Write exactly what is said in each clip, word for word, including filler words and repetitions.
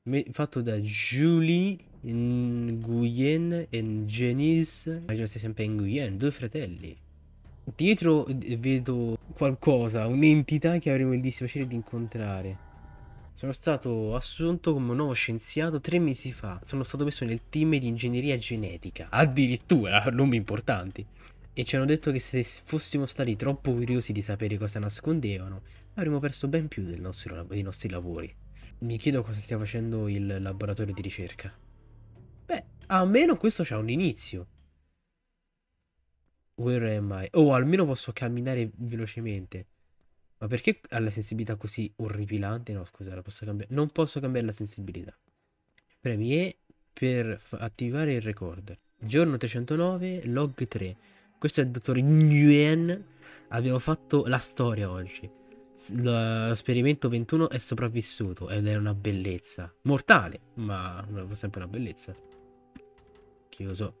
Me- fatto da Julie Nguyen e Janice. Immagino sia sempre Nguyen, due fratelli. Dietro eh, vedo qualcosa, un'entità che avremo il dispiacere di incontrare. Sono stato assunto come un nuovo scienziato tre mesi fa. Sono stato messo nel team di ingegneria genetica. Addirittura, nomi importanti. E ci hanno detto che se fossimo stati troppo curiosi di sapere cosa nascondevano, avremmo perso ben più del nostro- dei nostri lavori. Mi chiedo cosa stia facendo il laboratorio di ricerca. Beh, almeno questo c'ha un inizio. Where am I? Oh, almeno posso camminare velocemente. Ma perché ha la sensibilità così orripilante? No, scusa, la posso cambiare. Non posso cambiare la sensibilità. Premi E per fa- attivare il recorder. Giorno trecentonove, log tre. Questo è il dottor Nguyen. Abbiamo fatto la storia oggi. S- lo- L'esperimento ventuno è sopravvissuto ed è una bellezza. Mortale, ma una- sempre una bellezza. Chiuso.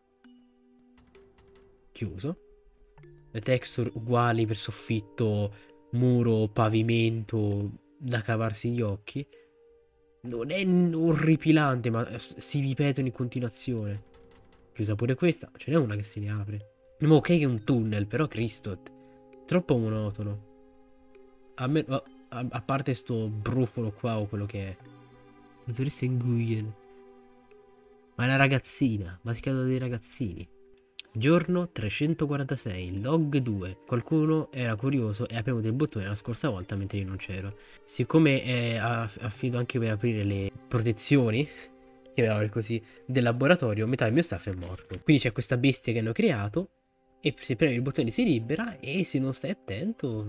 Chiuso. Le texture uguali per soffitto, muro, pavimento, da cavarsi gli occhi. Non è orripilante, ma eh, si ripetono in continuazione. Chiusa pure questa, ce n'è una che si riapre. Ma ok che è un tunnel, però Cristo, troppo monotono. A, me, a, a- a parte sto brufolo qua o quello che è. Dottoressa Nguyen. Ma è una ragazzina, ma si chiamano dei ragazzini. Giorno trecentoquarantasei, log due. Qualcuno era curioso e ha premuto il bottone la scorsa volta mentre io non c'ero. Siccome è affido anche per aprire le protezioni, chiamiamole così, del laboratorio, metà del mio staff è morto. Quindi c'è questa bestia che hanno creato e se premi il bottone si libera e se non stai attento...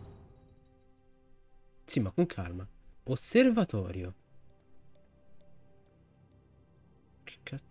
Sì, ma con calma. Osservatorio. Che cazzo?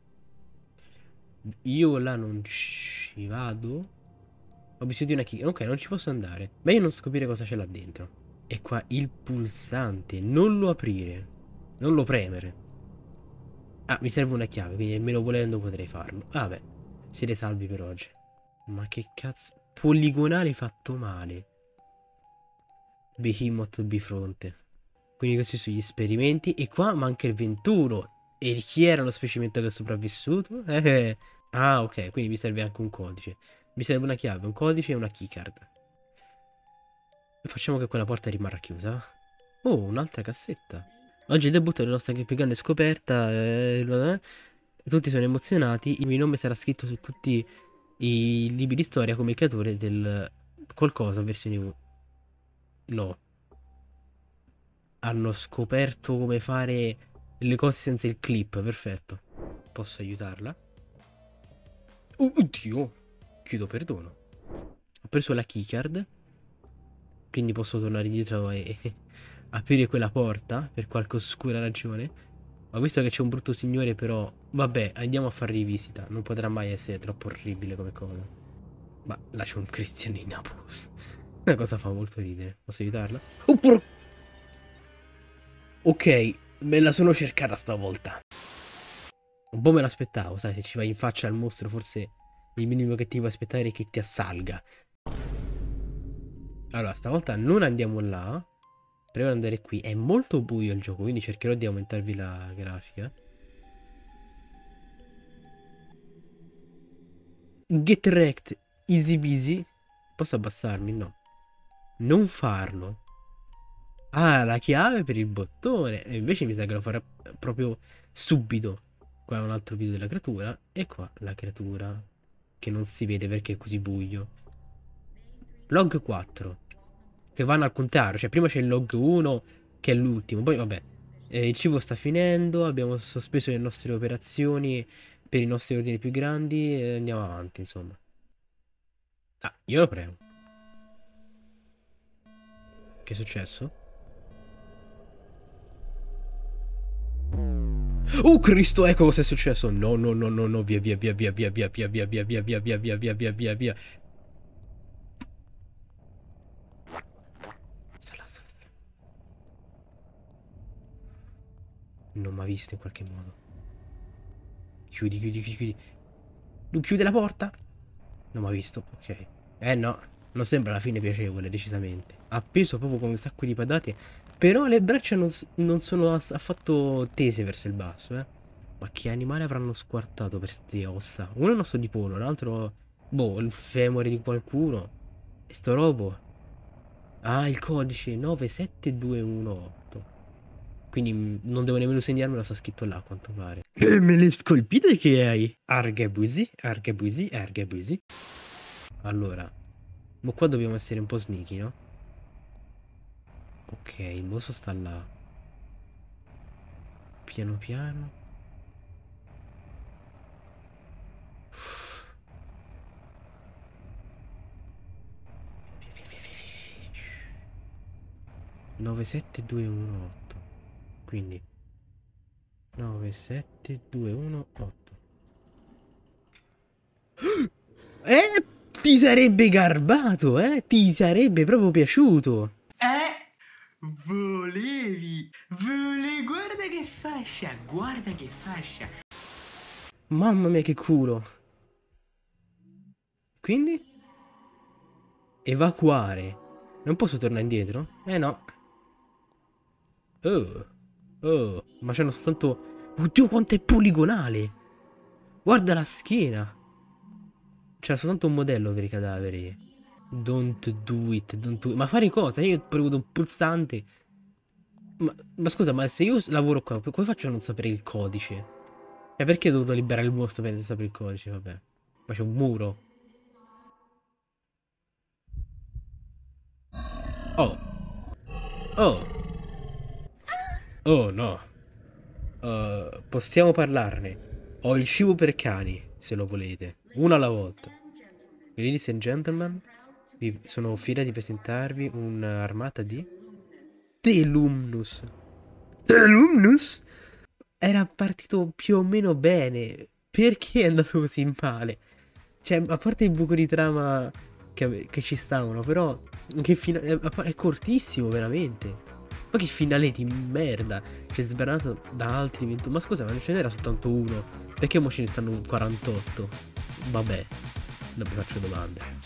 Io là non ci vado. Ho bisogno di una key. Ok, non ci posso andare. Meglio non scoprire cosa c'è là dentro. E qua il pulsante. Non lo aprire. Non lo premere. Ah, mi serve una chiave, quindi nemmeno volendo potrei farlo. Vabbè, siete salvi per oggi. Ma che cazzo. Poligonale fatto male. Behemoth bifronte. Quindi questi sono gli esperimenti. E qua manca il ventuno. E chi era lo specimento che è sopravvissuto? Eh. Ah, ok, quindi mi serve anche un codice. Mi serve una chiave, un codice e una keycard. Facciamo che quella porta rimarrà chiusa. Oh, un'altra cassetta. Oggi il debutto della nostra più grande scoperta. eh, eh, tutti sono emozionati. Il mio nome sarà scritto su tutti i libri di storia come il creatore del qualcosa versione uno. No. Hanno scoperto come fare le cose senza il clip. Perfetto. Posso aiutarla? Oh, oddio. Chiedo perdono. Ho preso la keycard. Quindi posso tornare indietro e aprire quella porta per qualche oscura ragione. Ho visto che c'è un brutto signore, però vabbè, andiamo a fare rivisita. Non potrà mai essere troppo orribile come cosa. Ma là c'è un cristiano in Naples. Una cosa fa molto ridere. Posso aiutarla? Oh, por... Ok, me la sono cercata stavolta. Un po' me l'aspettavo, sai, se ci vai in faccia al mostro, forse il minimo che ti puoi aspettare è che ti assalga. Allora, stavolta non andiamo là. Proviamo ad andare qui. È molto buio il gioco, quindi cercherò di aumentarvi la grafica. Get wrecked. Easy busy. Posso abbassarmi? No. Non farlo. Ah, la chiave per il bottone. E invece mi sa che lo farà proprio subito. Qua è un altro video della creatura. E qua la creatura. Che non si vede perché è così buio. Log quattro. Che vanno al contrario. Cioè, prima c'è il log uno, che è l'ultimo. Poi, vabbè. Eh, il cibo sta finendo. Abbiamo sospeso le nostre operazioni per i nostri ordini più grandi. E andiamo avanti, insomma. Ah, io lo prego. Che è successo? Oh Cristo, ecco cosa è successo. No, no, no, no, no, via, via, via, via, via, via, via, via, via, via, via, via, via, via, via, via, via. Sta là, sta là, sta là. Non mi ha visto in qualche modo. Chiudi, chiudi, chiudi, chiudi. Non chiude la porta? Non mi ha visto, ok. Eh no, non sembra la fine piacevole, decisamente. Appeso proprio con un sacco di pedate. Però le braccia non, s- non sono ass- affatto tese verso il basso, eh. Ma che animale avranno squartato per ste ossa? Uno è un osso di pollo, l'altro, boh, il femore di qualcuno. E sto robo? Ah, il codice nove sette due uno otto. Quindi mh, non devo nemmeno segnarmelo, sta scritto là, a quanto pare. Che me le scolpite che hai? Argabusi, argabusi, argabusi. Allora, ma qua dobbiamo essere un po' sneaky, no? Ok, il mosso sta là. Piano piano. Via, via, via, via, via. nove sette due uno otto. Quindi nove sette due uno otto. Eh? Ti sarebbe garbato, eh? Ti sarebbe proprio piaciuto. Eh? Volevi, volevi, guarda che fascia, guarda che fascia. Mamma mia, che culo. Quindi? Evacuare. Non posso tornare indietro? Eh no. Oh. Oh. Ma c'hanno soltanto... Oddio, quanto è poligonale. Guarda la schiena. C'era soltanto un modello per i cadaveri. Don't do it, don't do it. Ma fare cosa? Io ho premuto un pulsante. Ma, ma scusa, ma se io lavoro qua, come faccio a non sapere il codice? E perché ho dovuto liberare il mostro per sapere il codice? Vabbè. Ma c'è un muro. Oh. Oh. Oh no. Uh, possiamo parlarne. Ho il cibo per cani, se lo volete. Uno alla volta. Ladies and gentlemen, vi sono fiera di presentarvi un'armata di Telumnus. Telumnus? Era partito più o meno bene. Perché è andato così male? Cioè, a parte il buco di trama che, che ci stavano, però che fina- è, è cortissimo, veramente. Ma che finale di merda. C'è sbranato da altri ventuno. Ma scusa, ma non ce n'era soltanto uno. Perché mo ce ne stanno quarantotto? Vabbè, non mi faccio domande.